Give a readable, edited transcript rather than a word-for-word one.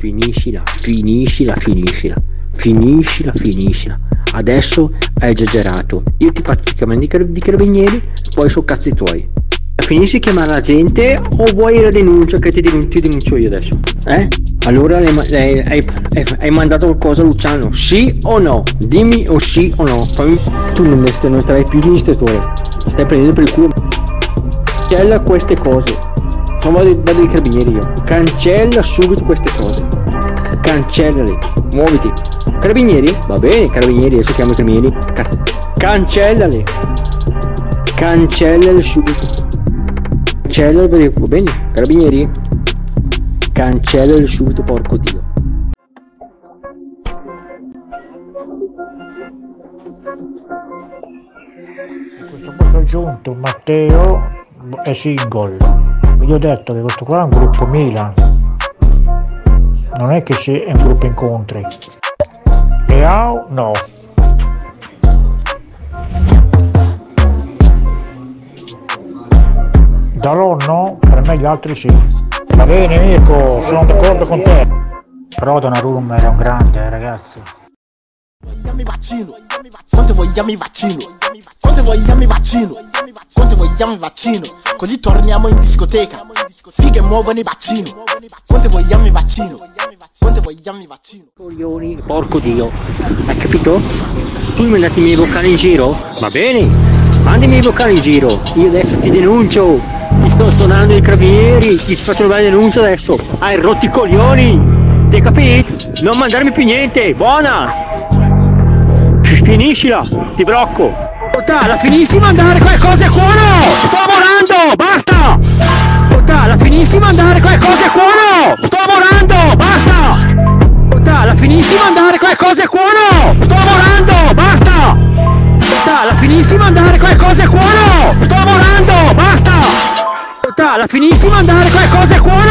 Finiscila, finiscila, finiscila, finiscila, finiscila. Adesso hai esagerato. Io ti faccio chiamare di carabinieri, poi sono cazzi tuoi. Finisci di chiamare la gente o vuoi la denuncia che ti denuncio io adesso? Allora hai mandato qualcosa a Luciano? Sì o no? Dimmi o sì o no. Tu non starai più in istruttore, mi stai prendendo per il culo. Cancella queste cose. Non vado ai carabinieri io. Cancella subito queste cose. Cancellali. Muoviti. Carabinieri? Va bene, carabinieri, adesso chiamo i carabinieri. Cancellali. Cancellali subito. Cancellali, va bene, carabinieri? Cancellali subito, porco Dio. A questo punto ho aggiunto Matteo è single. Vi ho detto che questo qua è un gruppo Milan, non è che è un gruppo incontri. Leao no. Dalò no, per me gli altri sì. Va bene Mirko, sono d'accordo con te. Però Donnarumma era un grande, ragazzi. Vogliamo vaccino, quanto vogliamo i vaccino, quanto vogliamo i vaccino, quanto vogliamo i vaccino, così torniamo in discoteca, fighe muovono i vaccino, quanto vogliamo i vaccino, quanto vogliamo i vaccino. Coglioni, porco Dio, hai capito? Tu mi mandati i miei vocali in giro? Va bene, mandi i miei vocali in giro, io adesso ti denuncio, ti sto stonando i carabinieri, ti faccio una bella denuncia adesso, hai rotto i coglioni, ti hai capito? Non mandarmi più niente, buona! Finiscila, ti blocco. La finisci mandare qualcosa a cuono. Sto morendo, basta. La finisci mandare qualcosa a cuono. Sto morendo, basta. La finisci mandare qualcosa a cuono. Sto morendo, basta. La finisci mandare qualcosa a cuono. Sto morendo, basta. La finisci mandare qualcosa a cuono.